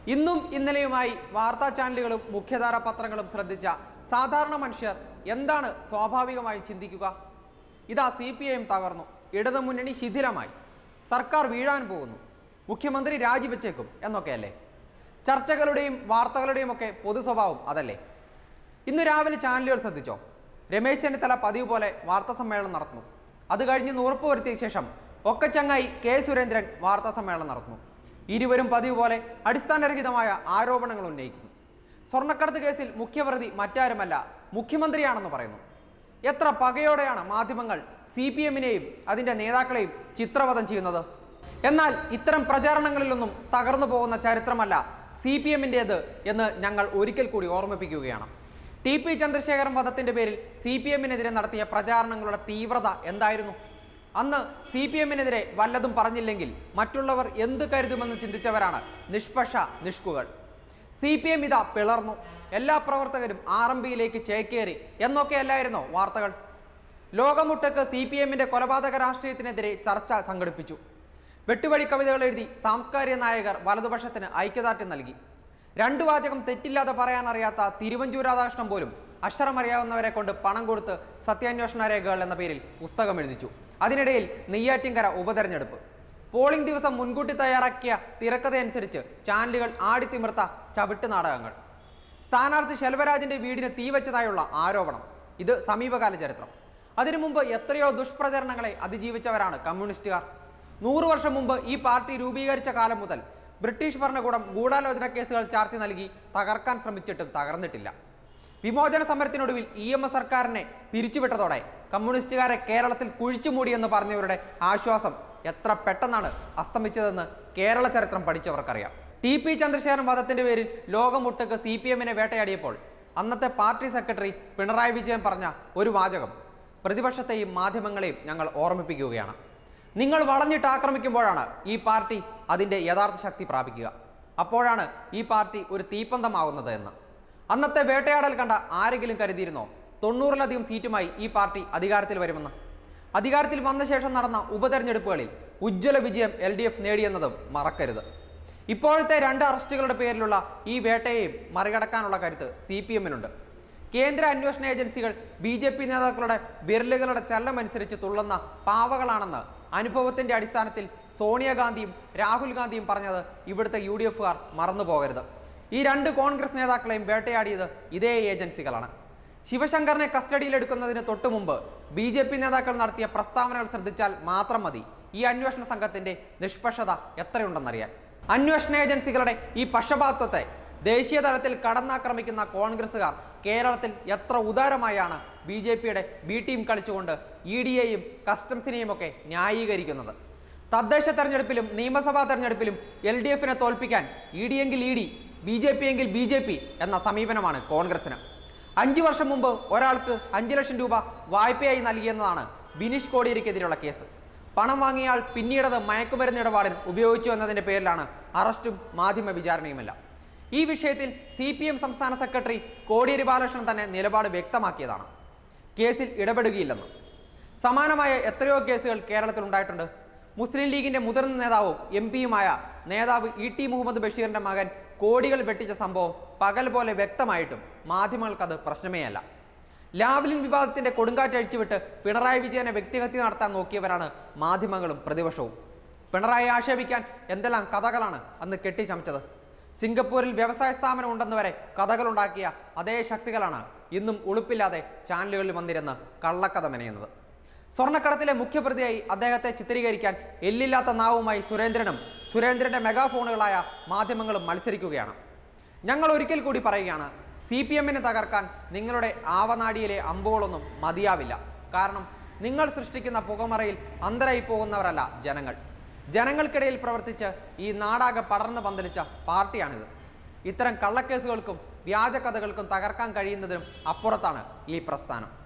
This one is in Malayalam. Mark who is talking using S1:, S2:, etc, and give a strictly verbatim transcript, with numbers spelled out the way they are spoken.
S1: ഇന്നും ഇന്നലെയുമായി വാർത്താ ചാനലുകളും മുഖ്യധാരാ പത്രങ്ങളും ശ്രദ്ധിച്ച സാധാരണ മനുഷ്യർ എന്താണ് സ്വാഭാവികമായി ചിന്തിക്കുക? ഇതാ സി പി ഐ എം തകർന്നു, ഇടതുമുന്നണി ശിഥിലമായി, സർക്കാർ വീഴാൻ പോകുന്നു, മുഖ്യമന്ത്രി രാജിവെച്ചേക്കും എന്നൊക്കെയല്ലേ ചർച്ചകളുടെയും വാർത്തകളുടെയും ഒക്കെ പൊതു സ്വഭാവം അതല്ലേ? ഇന്ന് രാവിലെ ചാനലുകൾ ശ്രദ്ധിച്ചോ? രമേശ് ചെന്നിത്തല പതിവ് പോലെ വാർത്താ സമ്മേളനം നടത്തുന്നു. അത് കഴിഞ്ഞ് ഉറപ്പ് വരുത്തിയ ശേഷം ഒക്കച്ചങ്ങായി കെ സുരേന്ദ്രൻ വാർത്താ സമ്മേളനം നടത്തുന്നു. ഇരുവരും പതിവ് പോലെ അടിസ്ഥാനരഹിതമായ ആരോപണങ്ങൾ ഉന്നയിക്കുന്നു. സ്വർണ്ണക്കടത്ത് കേസിൽ മുഖ്യപ്രതി മറ്റാരുമല്ല മുഖ്യമന്ത്രിയാണെന്ന് പറയുന്നു. എത്ര പകയോടെയാണ് മാധ്യമങ്ങൾ സി പി എമ്മിനെയും അതിൻ്റെ നേതാക്കളെയും ചിത്രവധം ചെയ്യുന്നത്? എന്നാൽ ഇത്തരം പ്രചാരണങ്ങളിലൊന്നും തകർന്നു പോകുന്ന ചരിത്രമല്ല സി പി എമ്മിൻ്റേത് എന്ന് ഞങ്ങൾ ഒരിക്കൽ കൂടി ഓർമ്മിപ്പിക്കുകയാണ്. ടി പി ചന്ദ്രശേഖരൻ വധത്തിൻ്റെ പേരിൽ സി പി എമ്മിനെതിരെ നടത്തിയ പ്രചാരണങ്ങളുടെ തീവ്രത എന്തായിരുന്നു? അന്ന് സി പി എമ്മിനെതിരെ വല്ലതും പറഞ്ഞില്ലെങ്കിൽ മറ്റുള്ളവർ എന്ത് കരുതുമെന്ന് ചിന്തിച്ചവരാണ് നിഷ്പക്ഷ നിഷ്കുകൾ. സി പി എം ഇതാ പിളർന്നു, എല്ലാ പ്രവർത്തകരും ആർ എം പിയിലേക്ക് ചേക്കേറി എന്നൊക്കെയല്ലായിരുന്നോ വാർത്തകൾ? ലോകമുട്ടക്ക് സി പി എമ്മിൻ്റെ കൊലപാതക രാഷ്ട്രീയത്തിനെതിരെ ചർച്ച സംഘടിപ്പിച്ചു. വെട്ടുവഴി കവിതകൾ എഴുതി സാംസ്കാരിക നായകർ വലതുപക്ഷത്തിന് ഐക്യദാർഢ്യം നൽകി. രണ്ടു വാചകം തെറ്റില്ലാതെ പറയാനറിയാത്ത തിരുവഞ്ചൂർ രാധാകൃഷ്ണൻ പോലും അക്ഷരമറിയാവുന്നവരെ കൊണ്ട് പണം കൊടുത്ത് സത്യാന്വേഷണ രേഖകൾ എന്ന പേരിൽ പുസ്തകം എഴുതിച്ചു. അതിനിടയിൽ നെയ്യാറ്റിൻകര ഉപതെരഞ്ഞെടുപ്പ്. പോളിംഗ് ദിവസം മുൻകൂട്ടി തയ്യാറാക്കിയ തിരക്കഥയനുസരിച്ച് ചാനലുകൾ ആടിത്തിമിർത്ത ചവിട്ട് നാടകങ്ങൾ. സ്ഥാനാർത്ഥി ശെൽവരാജിന്റെ വീടിന് തീവച്ചതായുള്ള ആരോപണം. ഇത് സമീപകാല ചരിത്രം. അതിനു മുമ്പ് എത്രയോ ദുഷ്പ്രചരണങ്ങളെ അതിജീവിച്ചവരാണ് കമ്മ്യൂണിസ്റ്റുകാർ. നൂറു വർഷം മുമ്പ് ഈ പാർട്ടി രൂപീകരിച്ച കാലം മുതൽ ബ്രിട്ടീഷ് ഭരണകൂടം ഗൂഢാലോചന കേസുകൾ ചാർത്തി നൽകി തകർക്കാൻ ശ്രമിച്ചിട്ടും തകർന്നിട്ടില്ല. വിമോചന സമരത്തിനൊടുവിൽ ഇ എം എസ് സർക്കാരിനെ പിരിച്ചുവിട്ടതോടെ കമ്മ്യൂണിസ്റ്റുകാരെ കേരളത്തിൽ കുഴിച്ചുമൂടിയെന്ന് പറഞ്ഞവരുടെ ആശ്വാസം എത്ര പെട്ടെന്നാണ് അസ്തമിച്ചതെന്ന് കേരള ചരിത്രം പഠിച്ചവർക്കറിയാം. ടി പി ചന്ദ്രശേഖരൻ വധത്തിന്റെ പേരിൽ ലോകമൊട്ടുക്ക് സി പി എമ്മിനെ വേട്ടയാടിയപ്പോൾ അന്നത്തെ പാർട്ടി സെക്രട്ടറി പിണറായി വിജയൻ പറഞ്ഞ ഒരു വാചകം പ്രതിപക്ഷത്തെയും മാധ്യമങ്ങളെയും ഞങ്ങൾ ഓർമ്മിപ്പിക്കുകയാണ്. നിങ്ങൾ വളഞ്ഞിട്ട് ആക്രമിക്കുമ്പോഴാണ് ഈ പാർട്ടി അതിൻ്റെ യഥാർത്ഥ ശക്തി പ്രാപിക്കുക. അപ്പോഴാണ് ഈ പാർട്ടി ഒരു തീപ്പന്തമാവുന്നത് എന്ന്. അന്നത്തെ വേട്ടയാടൽ കണ്ട ആരെങ്കിലും കരുതിയിരുന്നോ തൊണ്ണൂറിലധികം സീറ്റുമായി ഈ പാർട്ടി അധികാരത്തിൽ വരുമെന്ന്? അധികാരത്തിൽ വന്ന ശേഷം നടന്ന ഉപതെരഞ്ഞെടുപ്പുകളിൽ ഉജ്ജ്വല വിജയം എൽ ഡി എഫ് നേടിയെന്നതും മറക്കരുത്. ഇപ്പോഴത്തെ രണ്ട് അറസ്റ്റുകളുടെ പേരിലുള്ള ഈ വേട്ടയെയും മറികടക്കാനുള്ള കരുത്ത് സി പി എമ്മിനുണ്ട്. കേന്ദ്ര അന്വേഷണ ഏജൻസികൾ ബി ജെ പി നേതാക്കളുടെ വിരലുകളുടെ ചലനമനുസരിച്ച് തുള്ളുന്ന പാവകളാണെന്ന് അനുഭവത്തിന്റെ അടിസ്ഥാനത്തിൽ സോണിയാഗാന്ധിയും രാഹുൽ ഗാന്ധിയും പറഞ്ഞത് ഇവിടുത്തെ യു ഡി എഫുകാർ മറന്നു പോകരുത്. ഈ രണ്ട് കോൺഗ്രസ് നേതാക്കളെയും വേട്ടയാടിയത് ഇതേ ഏജൻസികളാണ്. ശിവശങ്കറിനെ കസ്റ്റഡിയിലെടുക്കുന്നതിന് തൊട്ടു മുമ്പ് ബി ജെ പി നേതാക്കൾ നടത്തിയ പ്രസ്താവനകൾ ശ്രദ്ധിച്ചാൽ മാത്രം മതി ഈ അന്വേഷണ സംഘത്തിന്റെ നിഷ്പക്ഷത എത്രയുണ്ടെന്നറിയാൻ. അന്വേഷണ ഏജൻസികളുടെ ഈ പക്ഷപാതത്വത്തെ ദേശീയ തലത്തിൽ കടന്നാക്രമിക്കുന്ന കോൺഗ്രസുകാർ കേരളത്തിൽ എത്ര ഉദാരമായാണ് ബി ജെ പിയുടെ ബി ടീം കളിച്ചുകൊണ്ട് ഇ ഡിയെയും കസ്റ്റംസിനെയും ഒക്കെ ന്യായീകരിക്കുന്നത്. തദ്ദേശ തെരഞ്ഞെടുപ്പിലും നിയമസഭാ തെരഞ്ഞെടുപ്പിലും എൽ ഡി എഫിനെ തോൽപ്പിക്കാൻ ഇ ഡി എങ്കിൽ E D, B J P എങ്കിൽ ബി ജെ പി എന്ന സമീപനമാണ് കോൺഗ്രസിന്. അഞ്ചു വർഷം മുമ്പ് ഒരാൾക്ക് അഞ്ചു ലക്ഷം രൂപ വായ്പയായി നൽകിയെന്നതാണ് ബിനീഷ് കോടിയേരിക്കെതിരെയുള്ള കേസ്. പണം വാങ്ങിയാൽ പിന്നീടത് മയക്കുമരുന്ന് ഇടപാടിന് ഉപയോഗിച്ചു എന്നതിൻ്റെ പേരിലാണ് അറസ്റ്റും മാധ്യമ വിചാരണയുമല്ല. ഈ വിഷയത്തിൽ സി പി എം സംസ്ഥാന സെക്രട്ടറി കോടിയേരി ബാലകൃഷ്ണൻ തന്നെ നിലപാട് വ്യക്തമാക്കിയതാണ്. കേസിൽ ഇടപെടുകയില്ലെന്ന്. സമാനമായ എത്രയോ കേസുകൾ കേരളത്തിൽ ഉണ്ടായിട്ടുണ്ട്. മുസ്ലിം ലീഗിന്റെ മുതിർന്ന നേതാവും എം പിയുമായ നേതാവ് ഇ ടി മുഹമ്മദ് ബഷീറിന്റെ മകൻ കോടികൾ വെട്ടിച്ച സംഭവം പകൽ പോലെ വ്യക്തമായിട്ടും മാധ്യമങ്ങൾക്കത് പ്രശ്നമേ അല്ല. ലാവ്ലിൻ വിവാദത്തിന്റെ കൊടുങ്കാറ്റ് അഴിച്ചുവിട്ട് പിണറായി വിജയനെ വ്യക്തിഹത്യ നടത്താൻ നോക്കിയവരാണ് മാധ്യമങ്ങളും പ്രതിപക്ഷവും. പിണറായി ആക്ഷേപിക്കാൻ എന്തെല്ലാം കഥകളാണ് അന്ന് കെട്ടിച്ചമച്ചത്. സിംഗപ്പൂരിൽ വ്യവസായ സ്ഥാപനം ഉണ്ടെന്ന് വരെ കഥകളുണ്ടാക്കിയ അതേ ശക്തികളാണ് ഇന്നും ഉളുപ്പില്ലാതെ ചാനലുകളിൽ വന്നിരുന്ന് കള്ളക്കഥ മെനയുന്നത്. സ്വർണ്ണക്കടത്തിലെ മുഖ്യപ്രതിയായി അദ്ദേഹത്തെ ചിത്രീകരിക്കാൻ എല്ലില്ലാത്ത നാവുമായി സുരേന്ദ്രനും സുരേന്ദ്രന്റെ മെഗാഫോണുകളായ മാധ്യമങ്ങളും മത്സരിക്കുകയാണ്. ഞങ്ങൾ ഒരിക്കൽ കൂടി പറയുകയാണ്, സി പി എമ്മിനെ തകർക്കാൻ നിങ്ങളുടെ ആവനാടിയിലെ അമ്പുകളൊന്നും മതിയാവില്ല. കാരണം നിങ്ങൾ സൃഷ്ടിക്കുന്ന പുകമറയിൽ അന്തരായി പോകുന്നവരല്ല ജനങ്ങൾ. ജനങ്ങൾക്കിടയിൽ പ്രവർത്തിച്ച് ഈ നാടാകെ പടർന്നു പന്തലിച്ച പാർട്ടിയാണിത്. ഇത്തരം കള്ളക്കേസുകൾക്കും വ്യാജ കഥകൾക്കും തകർക്കാൻ കഴിയുന്നതിനും അപ്പുറത്താണ് ഈ പ്രസ്ഥാനം.